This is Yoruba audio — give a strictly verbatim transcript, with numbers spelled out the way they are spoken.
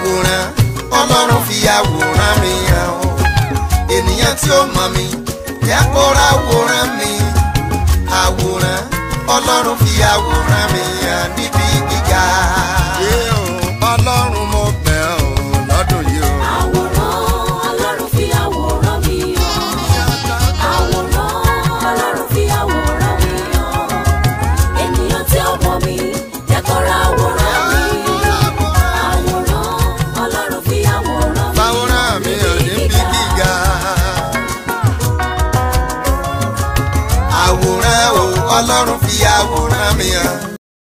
àwòrán Ọlọ́run fi àwòrán mi hàn o ènìyàn tí ó mọ̀ mi jẹ́ kó ra àwòrán mi àwòrán Ọlọ́run fi àwòrán mi hàn níbi gíga. Ọlọ́run mo bẹ̀ ọ́ lọ́dún yìí o. Àwòrán Ọlọ́run fi àwòrán mi hàn. Àwòrán Ọlọ́run fi àwòrán mi hàn. Ènìyàn tí ó mọ̀ mi jẹ́ kó ra àwòrán mi. Àwòrán Ọlọ́run fi àwòrán mi hàn. Àwòrán mi hàn níbi gíga. Àwòrán o Ọlọ́run fi àwòrán mi hàn.